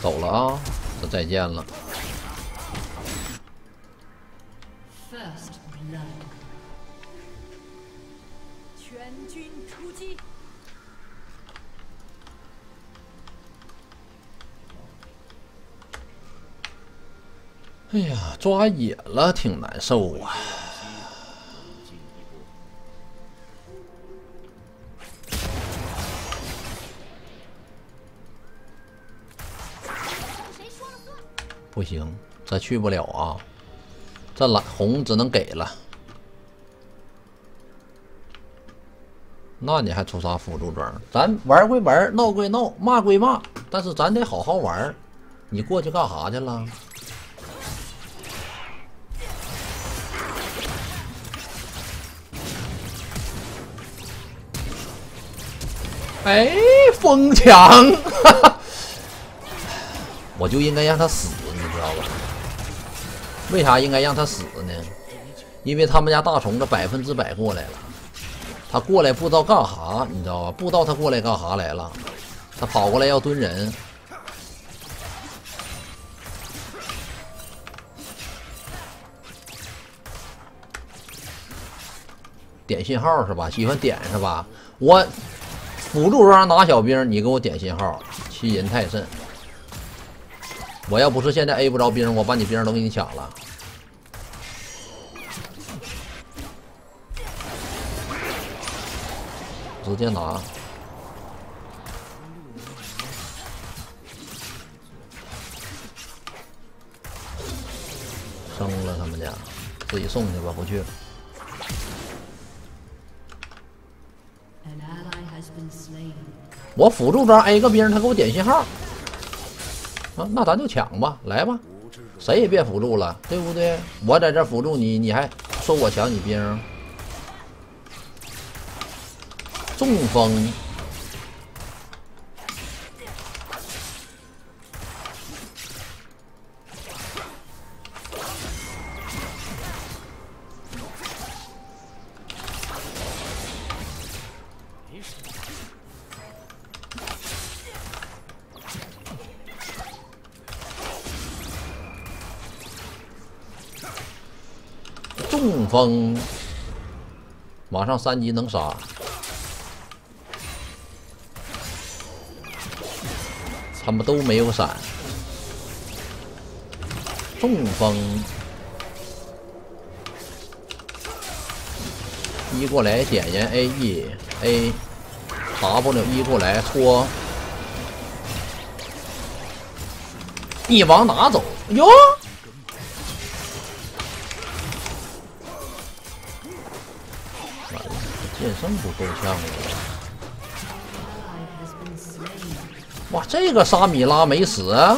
走了啊，这再见了。 全军出击！ 哎呀，抓野了，挺难受啊。不行，这去不了啊，这蓝红只能给了。那你还出啥辅助装？咱玩归玩，闹归闹，骂归骂，但是咱得好好玩。你过去干啥去了？哎，疯抢！我就应该让他死，你知道吧？为啥应该让他死呢？因为他们家大虫子100%过来了，他过来不知道干啥，你知道吧？不知道他过来干啥来了，他跑过来要蹲人。点信号是吧？喜欢点是吧？我辅助装拿小兵，你给我点信号，欺人太甚。我要不是现在 A 不着兵，我把你兵都给你抢了。直接拿。生了他们家，自己送去吧，不去。我辅助装 A 个兵，他给我点信号。啊，那咱就抢吧，来吧，谁也别辅助了，对不对？我在这辅助你，你还说我抢你兵？中风，中风，马上3级能杀。他们都没有闪，中风，一过来点人 A W 一过来戳，你往哪走哟？完了，剑圣不够呛了。哇，这个沙米拉没死啊！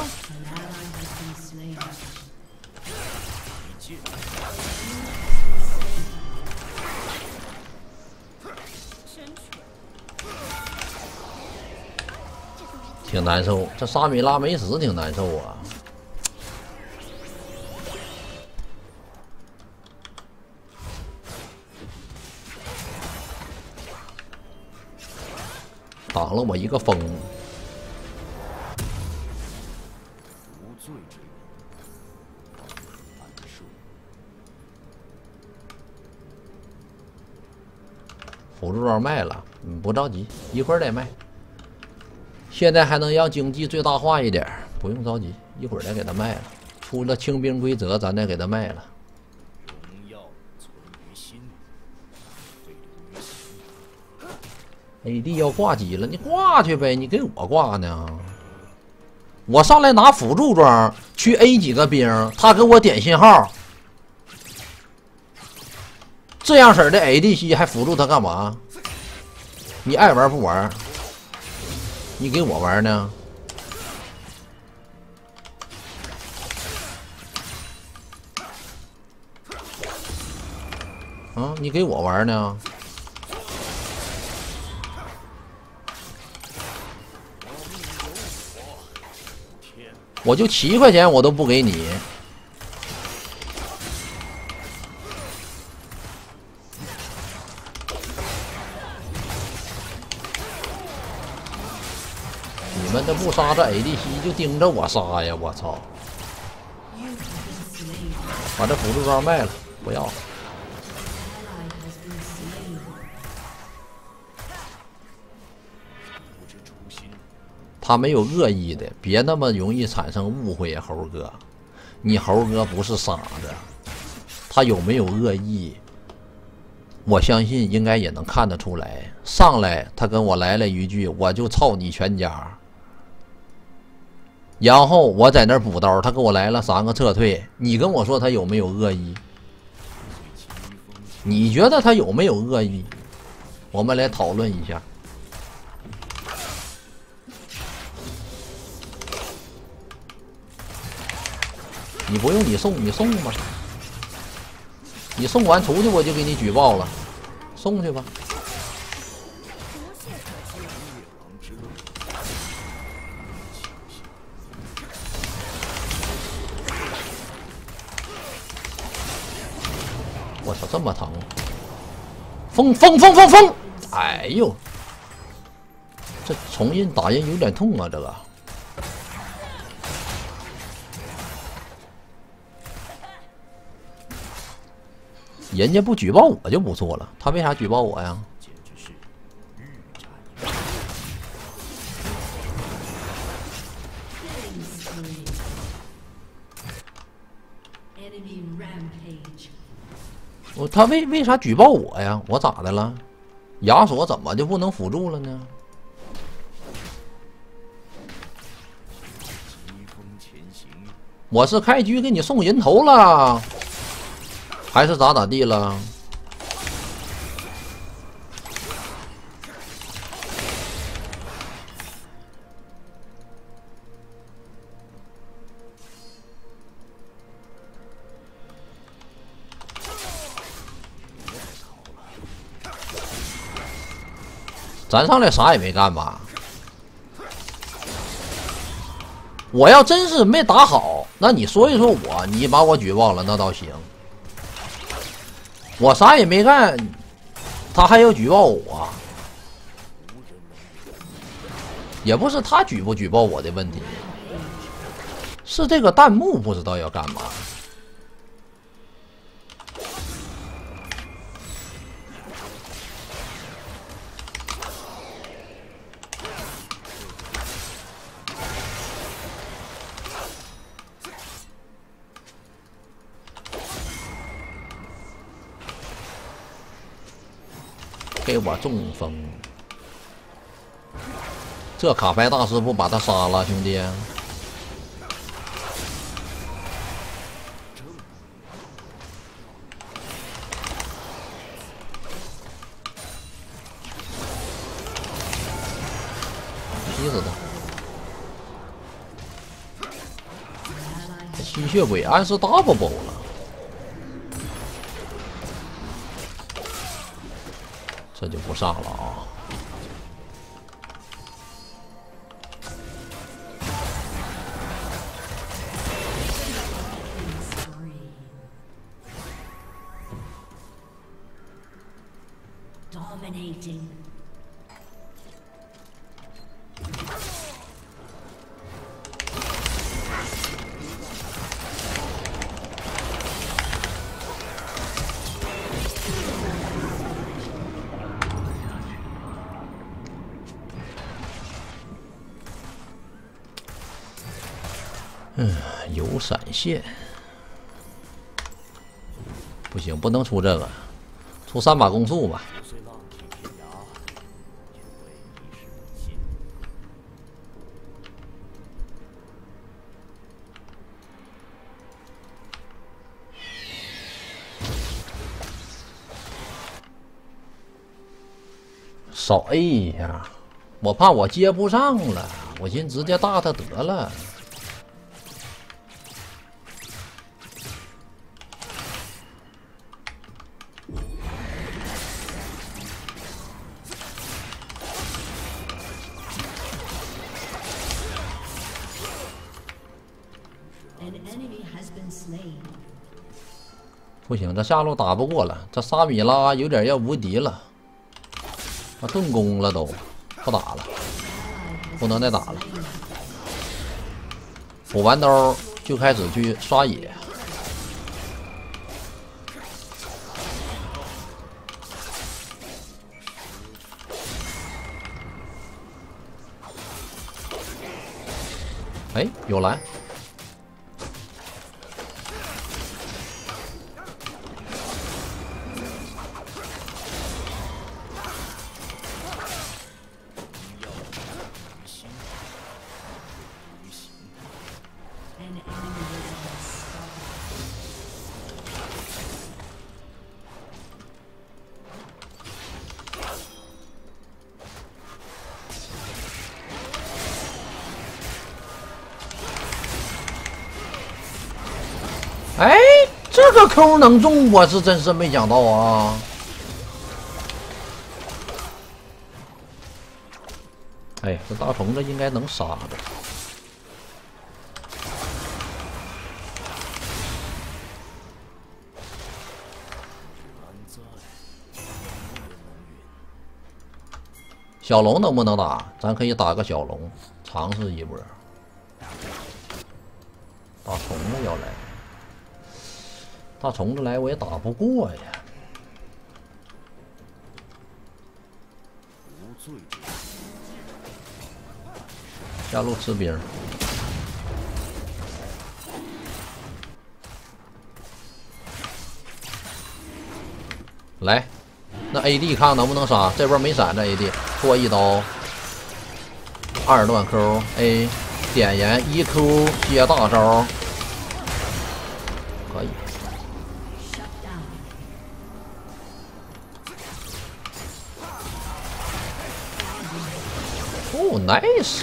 挺难受，这沙米拉没死挺难受啊。挡了我一个风。辅助装卖了，不着急，一会儿再卖。现在还能让经济最大化一点，不用着急，一会儿再给他卖了。出了清兵规则，咱再给他卖了。AD 要挂机了，你挂去呗，你给我挂呢？我上来拿辅助装去 A 几个兵，他给我点信号。这样式儿的 ADC 还辅助他干嘛？你爱玩不玩？你给我玩呢？啊，你给我玩呢？我就7块钱我都不给你。 们这不杀这 ADC 就盯着我杀呀！我操！把这辅助装卖了，不要了。他没有恶意的，别那么容易产生误会呀，猴哥。你猴哥不是傻子，他有没有恶意？我相信应该也能看得出来。上来他跟我来了一句：“我就操你全家。”然后我在那儿补刀，他给我来了3个撤退。你跟我说他有没有恶意？你觉得他有没有恶意？我们来讨论一下。你不用你送吧，你送完出去我就给你举报了，送去吧。我操，这么疼！疯！哎呦，这重印打人有点痛啊，这个。人家不举报我就不错了，他为啥举报我呀？他为啥举报我呀？我咋的了？亚索怎么就不能辅助了呢？我是开局给你送人头了。还是咋地了？咱上来啥也没干吧？我要真是没打好，那你说一说我，你把我举报了，那倒行。我啥也没干，他还要举报我，也不是他举不举报我的问题，是这个弹幕不知道要干嘛。给我中风！这卡牌大师不把他杀了，兄弟！劈死他！吸血鬼暗示 double 了。这就不上了啊！有闪现，不行，不能出这个，出3把攻速吧。少 A 一下，我怕我接不上了，我寻直接大他得了。不行，这下路打不过了，这沙米拉有点要无敌了，他盾攻了都，不打了。 不能再打了。补完刀就开始去刷野。哎，有蓝。哎，这个 Q 能中，我是真是没想到啊！哎，这大虫子应该能杀的。小龙能不能打？咱可以打个小龙，尝试一波。大虫子要来。大虫子来我也打不过呀。下路吃兵。来，那 AD 看能不能杀？这波没闪，这 AD 错一刀，2段 Q，A 点燃1Q 接大招，可以。哦 ，nice！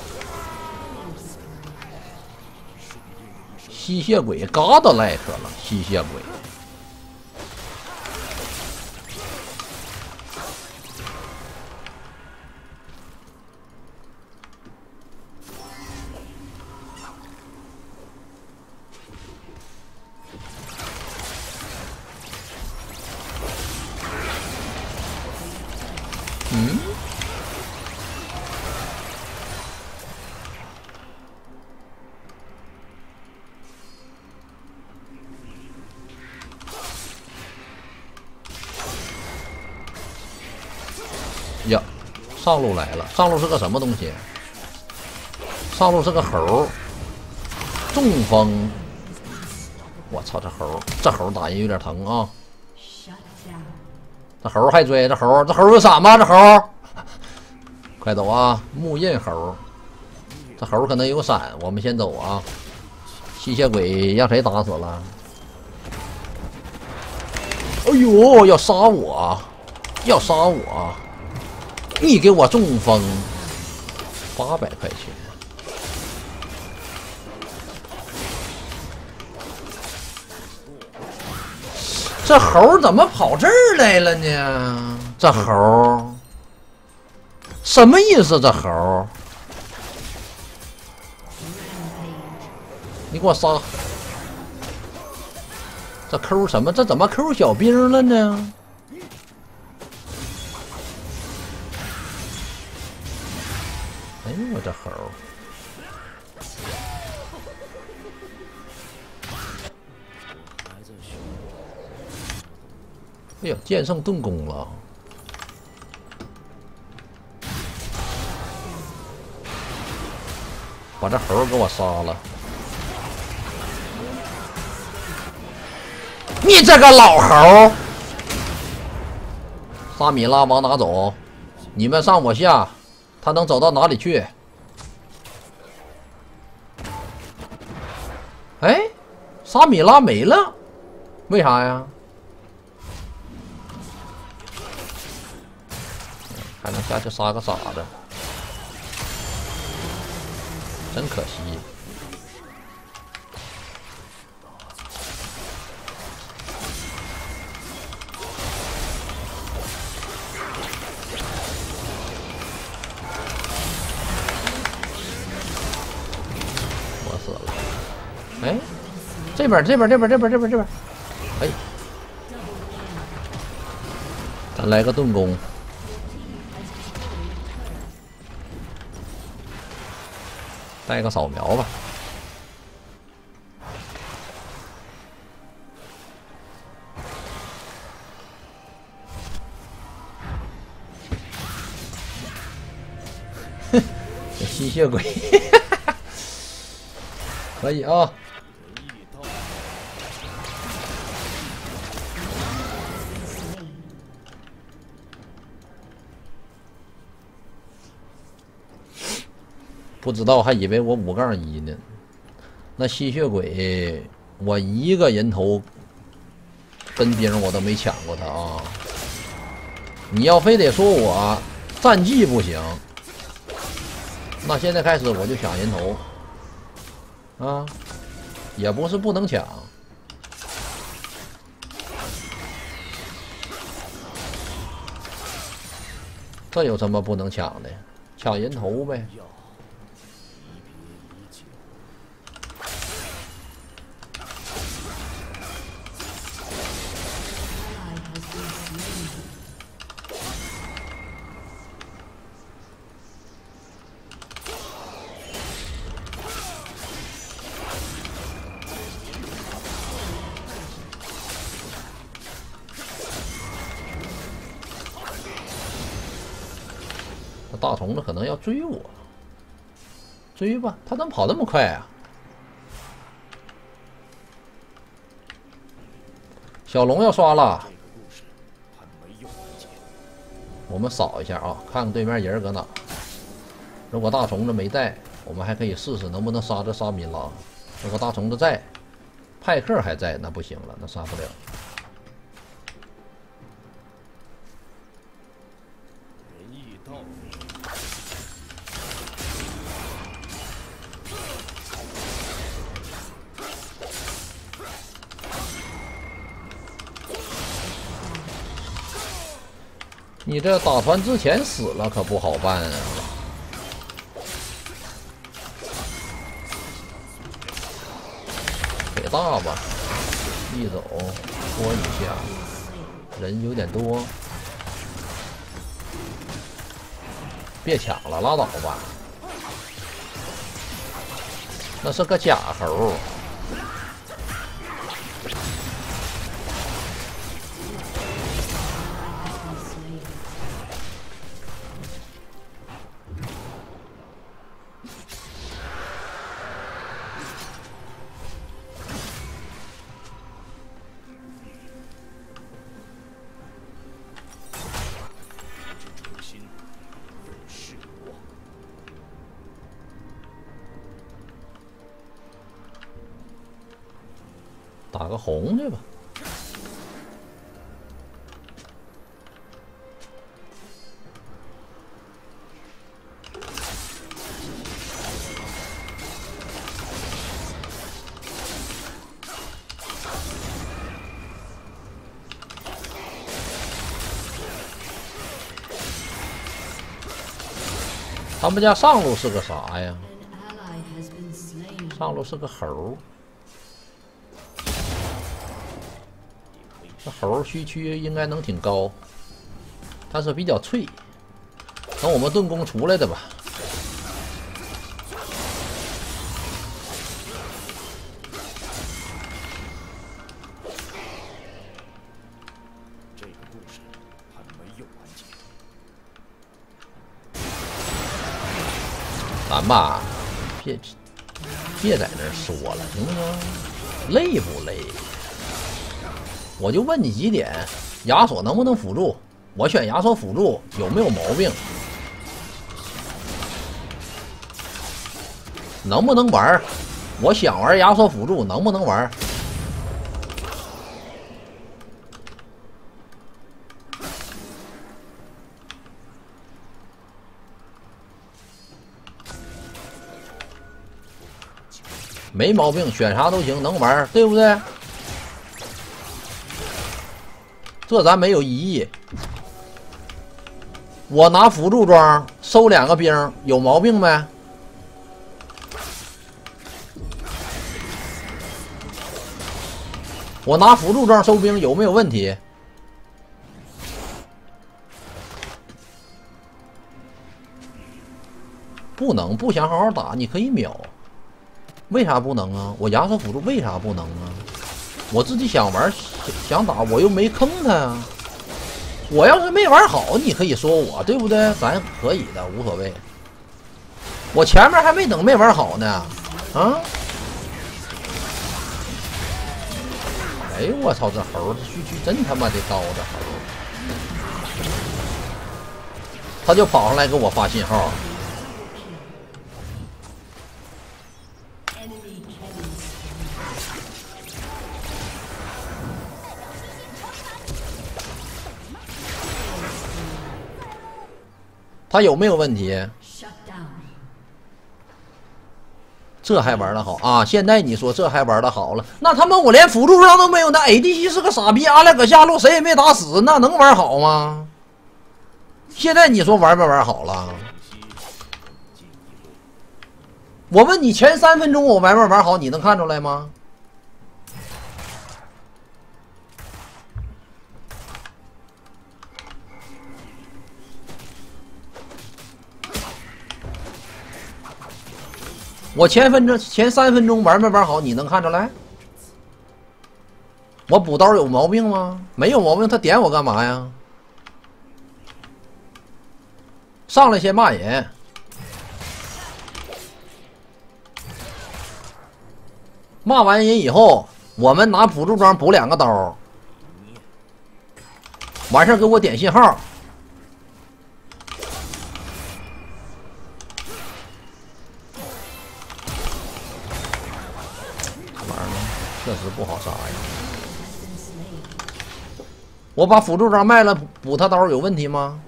吸血鬼嘎达赖克了，吸血鬼。嗯。呀，上路来了！上路是个什么东西？上路是个猴，中风！我操，这猴打人有点疼啊！这猴还追，这猴有闪吗？这猴，快走啊！木印猴，这猴可能有闪，我们先走啊！吸血鬼让谁打死了？哎呦，要杀我！要杀我！你给我中风，800块钱。这猴怎么跑这儿来了呢？这猴什么意思？这猴，你给我杀！这 Q 什么？这怎么 Q 小兵了呢？哎呦我这猴！哎呦，剑圣盾弓了！把这猴给我杀了！你这个老猴！萨米拉往哪走？你们上我下。他能走到哪里去？哎，沙米拉没了，为啥呀？还能下去杀个傻子，真可惜。哎，这边，哎，咱来个盾弓， 带个扫描吧。哼，这吸血鬼可以啊。不知道还以为我5-1呢。那吸血鬼，我一个人头跟兵我都没抢过他啊！你要非得说我战绩不行，那现在开始我就抢人头啊，也不是不能抢。这有什么不能抢的？抢人头呗。大虫子可能要追我，追吧，他怎么跑那么快啊？小龙要刷了，我们扫一下啊，看看对面人搁哪。如果大虫子没在，我们还可以试试能不能杀这沙弥拉。如果大虫子在，派克还在，那不行了，那杀不了。你这打团之前死了可不好办啊！给大吧，一走拖一下，人有点多，别抢了，拉倒吧。那是个假猴。打个红去吧。他们家上路是个啥呀？上路是个猴。这猴虚区应该能挺高，但是比较脆。等我们盾弓出来的吧。 这个故事还没有完结。 咱吧，别在那儿说了，行不行？累不累？我就问你几点，亚索能不能辅助？我选亚索辅助有没有毛病？能不能玩？我想玩亚索辅助，能不能玩？没毛病，选啥都行，能玩，对不对？这咱没有异议。我拿辅助装收2个兵，有毛病没？我拿辅助装收兵有没有问题？ 不能，不想好好打，你可以秒。为啥不能啊？我亚瑟辅助为啥不能啊？我自己想玩想打，我又没坑他呀。我要是没玩好，你可以说我，对不对？咱可以的，无所谓。我前面还没等没玩好呢，啊！哎呦我操，这猴这区区真他妈的高，这猴，他就跑上来给我发信号。他有没有问题？这还玩得好啊！现在你说这还玩得好了，那他妈我连辅助上都没有，那 ADC 是个傻逼，阿莱搁下路谁也没打死，那能玩好吗？现在你说玩没玩好了？我问你前3分钟我玩没玩好，你能看出来吗？我前3分钟玩没玩好，你能看出来？我补刀有毛病吗？没有毛病，他点我干嘛呀？上来先骂人，骂完人以后，我们拿辅助装补2个刀，完事儿给我点信号。确实不好杀呀！我把辅助装卖了，补他刀有问题吗？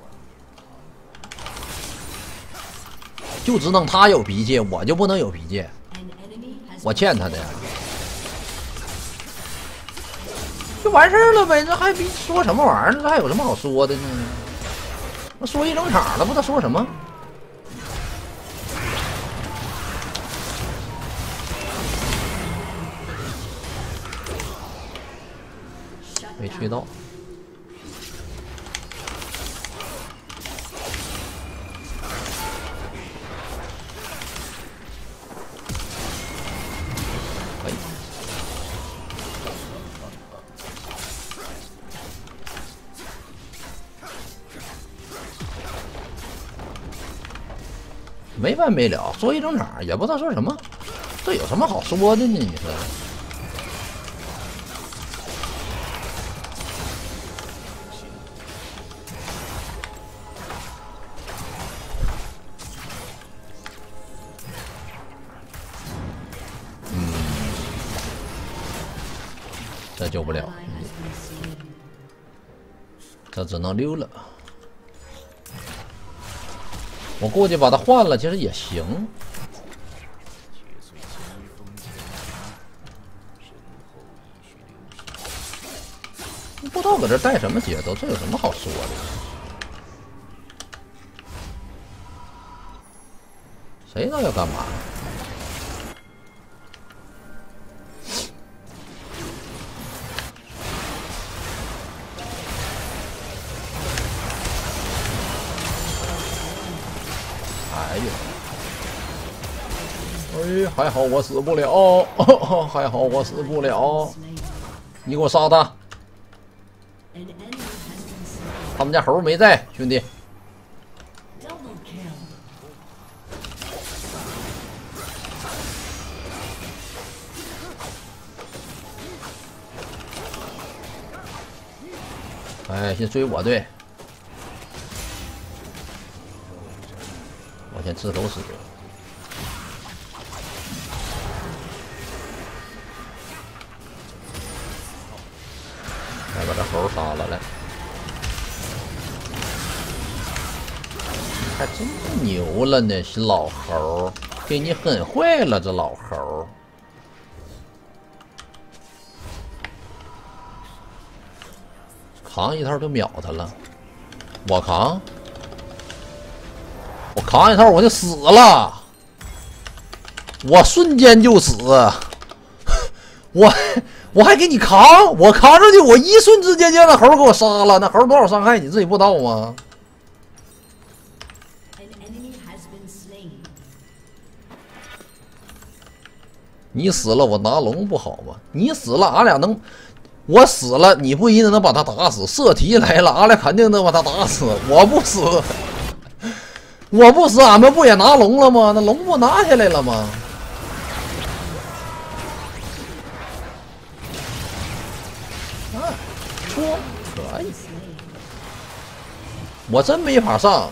就只能他有脾气，我就不能有脾气，我欠他的呀。就完事儿了呗，这还比说什么玩意儿呢？这还有什么好说的呢？那说一整场了，不知道说什么。没去到，哎，没完没了，说一整场也不知道说什么，这有什么好说的呢？你说？这救不了，这只能溜了。我过去把它换了，其实也行。不知道搁这带什么节奏，这有什么好说的？谁知道要干嘛？哎呀！哎，还好我死不了，还好我死不了。你给我杀他！他们家猴没在，兄弟。哎，先追我队。我先吃狗屎，来把这猴杀了来，还真牛了呢，是老猴，给你狠坏了，这老猴。扛一套就秒他了，我扛。我扛一套我就死了，我瞬间就死，我还给你扛，我扛上去，我一瞬之间就让那猴给我杀了，那猴多少伤害你自己不知道吗？ 你死了，我拿龙不好吗？你死了，俺俩能，我死了，你不一定能把他打死。射题来了，俺俩肯定能把他打死。我不死，我不死，俺们不也拿龙了吗？那龙不拿下来了吗？啊，说可以，我真没法上。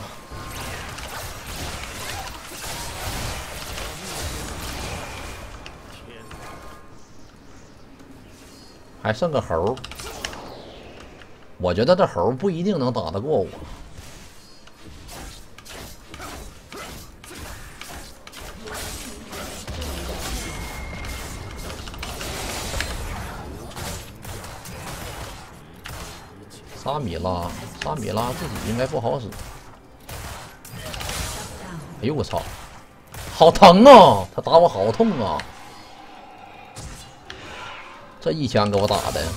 还剩个猴，我觉得这猴不一定能打得过我。沙米拉自己应该不好使。哎呦我操，好疼啊！他打我好痛啊！这一枪给我打的，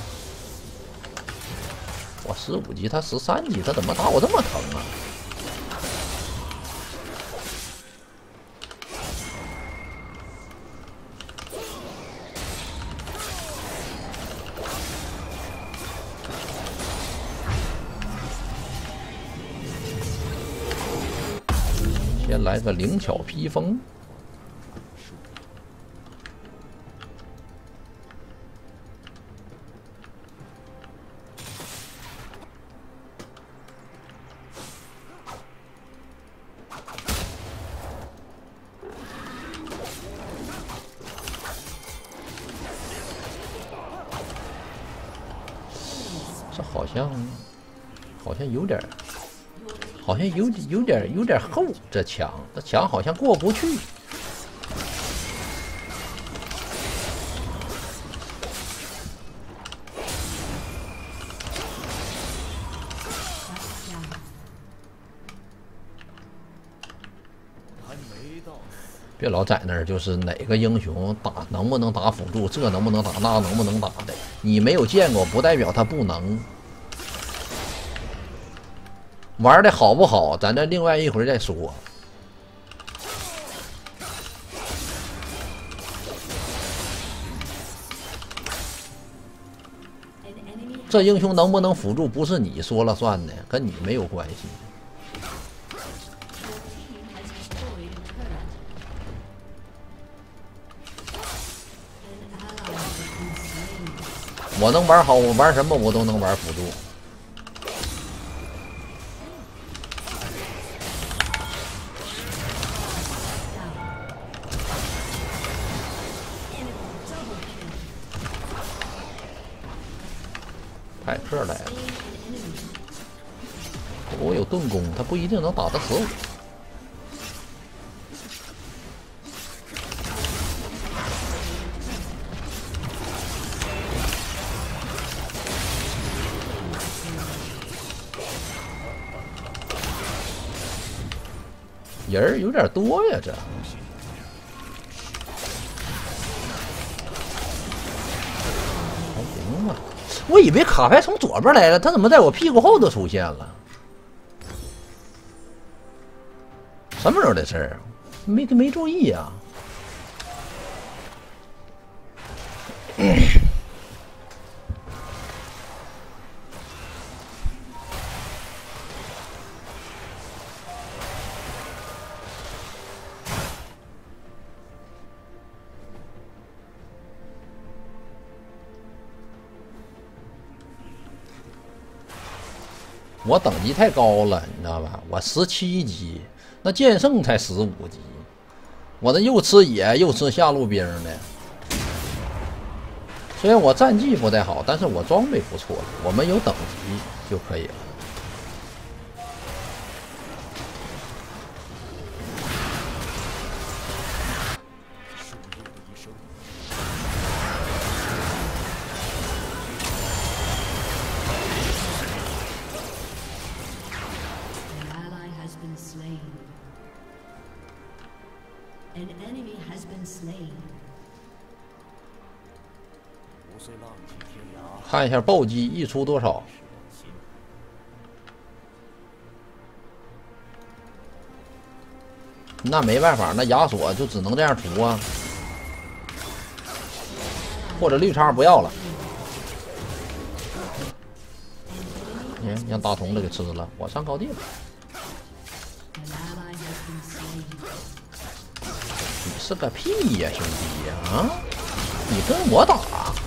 我15级，他13级，他怎么打我这么疼啊？先来个灵巧披风。这好像有点，好像有点厚，这墙好像过不去。别老在那儿，就是哪个英雄打能不能打辅助，这能不能打，那能不能打的，你没有见过，不代表他不能。玩的好不好，咱这另外一会儿再说。这英雄能不能辅助，不是你说了算的，跟你没有关系。我能玩好，我玩什么我都能玩辅助。派克来了，我有盾弓，他不一定能打得死我。人儿有点多呀，这。还行吧，我以为卡牌从左边来了，他怎么在我屁股后头出现了？什么时候的事儿？没注意呀、我等级太高了，你知道吧？我17级，那剑圣才15级，我这又吃野又吃下路兵的。虽然我战绩不太好，但是我装备不错，我们有等级就可以了。看一下暴击一出多少，那没办法，那亚索就只能这样出啊。 或者绿叉不要了。让大虫子给吃了，我上高地了。你是个屁呀，兄弟呀！啊，你跟我打？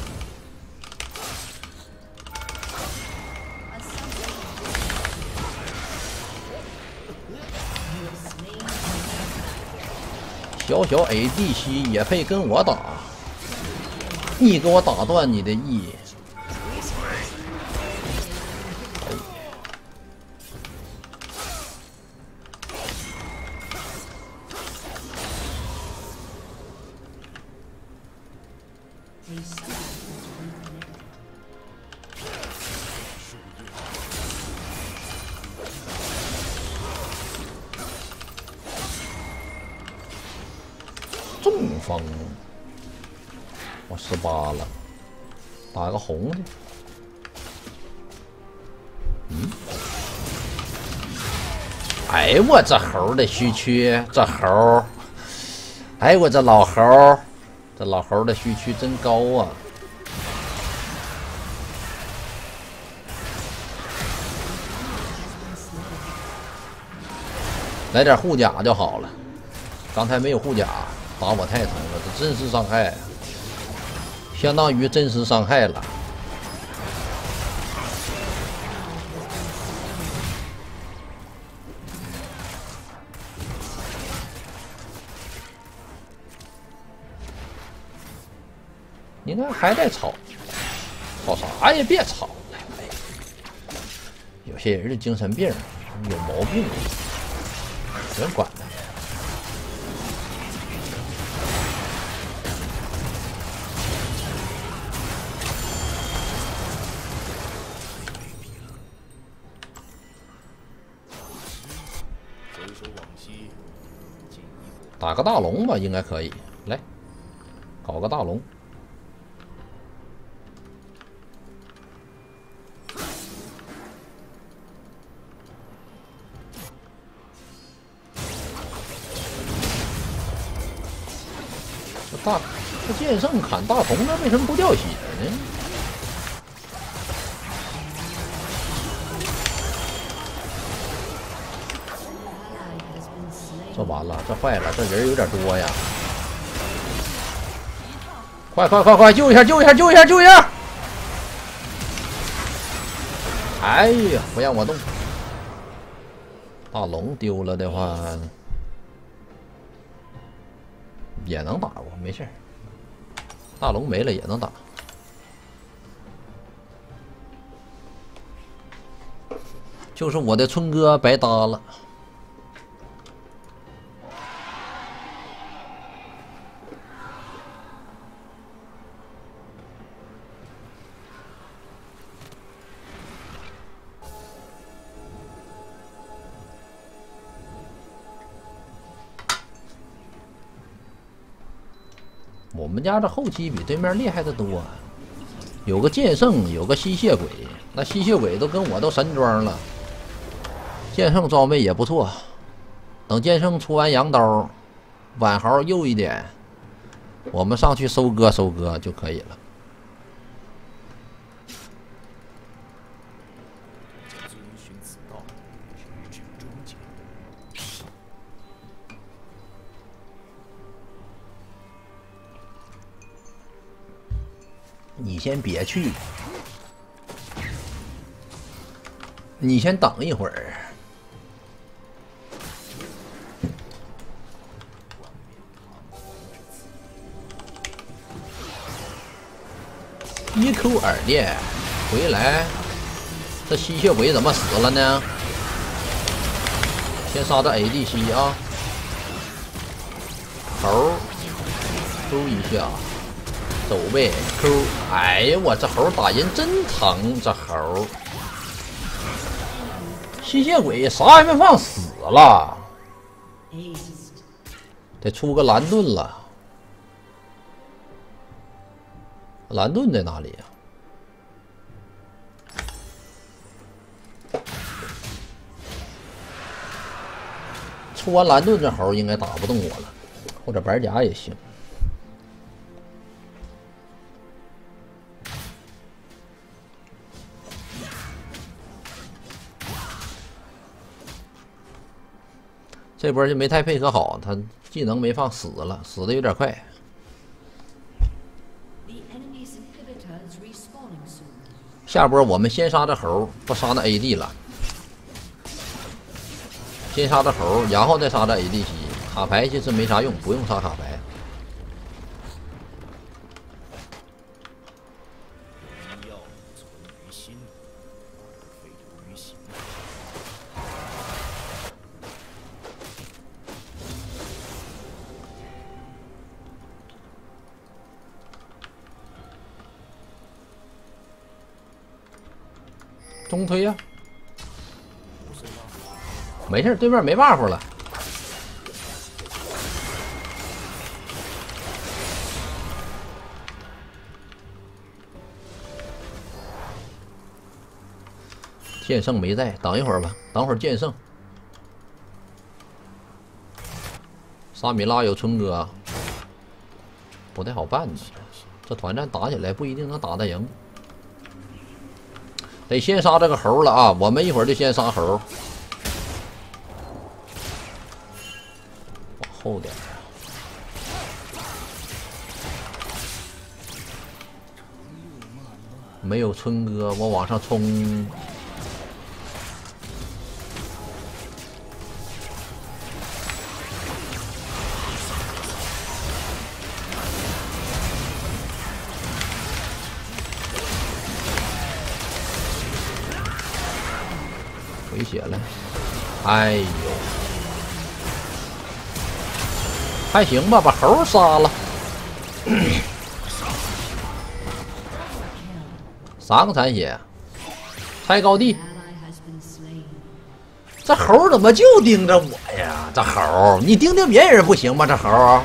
小小 ADC 也配跟我打？你给我打断你的 E！中风，我18了，打个红的。哎，我这猴的虚区，这猴，哎，我这老猴，这老猴的虚区真高啊！来点护甲就好了，刚才没有护甲。打我太疼了，这真实伤害啊，相当于真实伤害了。你看还在吵，吵啥也别吵了。哎，有些人的精神病有毛病，别管他。打个大龙吧，应该可以。来，搞个大龙。这剑圣砍大虫，那为什么不掉血呢？这完了，这坏了，这人有点多呀！快快快快，救一下，救一下，救一下，救一下！哎呀，不让我动！大龙丢了的话，也能打过，没事。大龙没了也能打。就是我的春哥白搭了。我们家这后期比对面厉害的多，有个剑圣，有个吸血鬼，那吸血鬼都跟我都神装了。剑圣装备也不错，等剑圣出完羊刀，晚豪右一点，我们上去收割收割就可以了。你先别去，你先等一会儿。一口耳电回来，这吸血鬼怎么死了呢？先杀这 ADC 啊，猴 Q 一下。走呗 ，Q！ 哎呀，我这猴打人真疼，这猴吸血鬼啥还没放死了，得出个蓝盾了。蓝盾在哪里呀？出完蓝盾，这猴应该打不动我了，或者白甲也行。 这波就没太配合好，他技能没放，死了，死的有点快。下波我们先杀这猴，不杀那 AD 了。先杀这猴，然后再杀这 ADC。卡牌其实没啥用，不用杀卡牌。 要存于心，非流于形。 中推呀、没事，对面没 buff 了。剑圣没在，等一会儿吧，等会儿剑圣。沙米拉有春哥，不太好办呢。这团战打起来不一定能打得赢，得先杀这个猴了啊！我们一会儿就先杀猴，往后点。没有春哥，我往上冲。回血了，哎呦，还行吧，把猴杀了，3个残血，拆高地。这猴怎么就盯着我呀？这猴，你盯盯别人不行吗？这猴。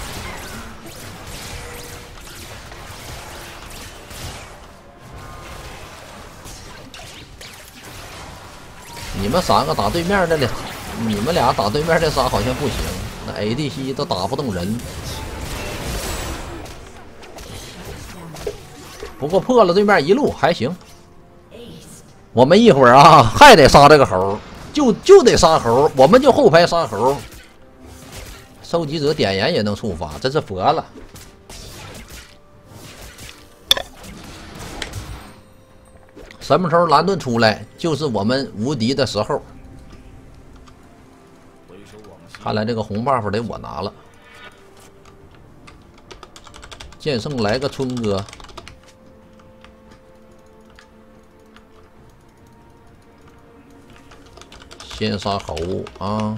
你们3个打对面的，你们俩打对面这仨好像不行，那 ADC 都打不动人。不过破了对面一路还行。我们一会儿啊还得杀这个猴，就得杀猴，我们就后排杀猴。收集者点燃也能触发，真是佛了。什么时候蓝盾出来，就是我们无敌的时候。看来这个红 buff 得我拿了。剑圣来个春哥，先杀猴啊！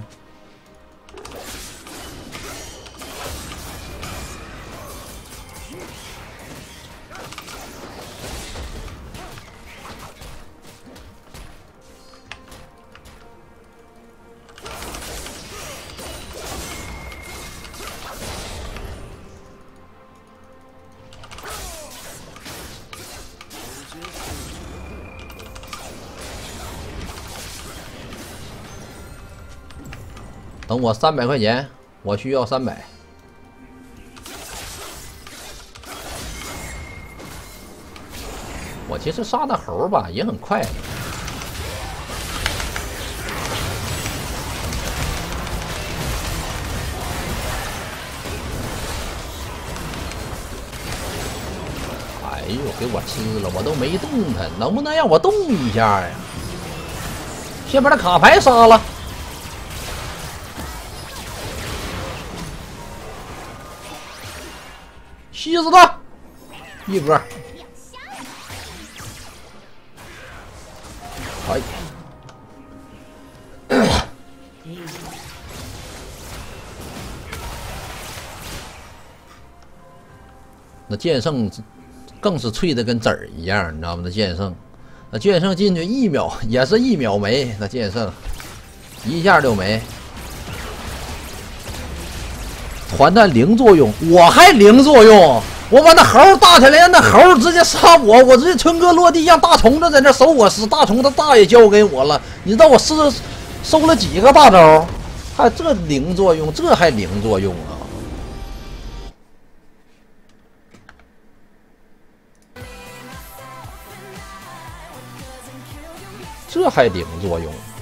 等我300块钱，我需要300。我其实杀的猴吧也很快的。哎呦，给我吃了，我都没动弹，能不能让我动一下呀？先把他卡牌杀了。吸死他！一波，可以。那剑圣更是脆的跟籽儿一样，你知道吗？那剑圣，那剑圣进去1秒也是1秒没，那剑圣一下就没。团战零作用，我还零作用，我把那猴打起来，让那猴直接杀我，我直接春哥落地，让大虫子在那守我死，大虫子大也交给我了。你知道我收了几个大招？还这零作用，这还零作用啊？这还零作用？